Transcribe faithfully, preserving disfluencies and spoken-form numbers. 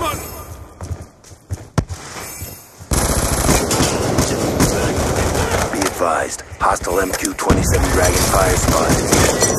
smoke! Be advised, hostile M Q twenty-seven Dragon fire spotted.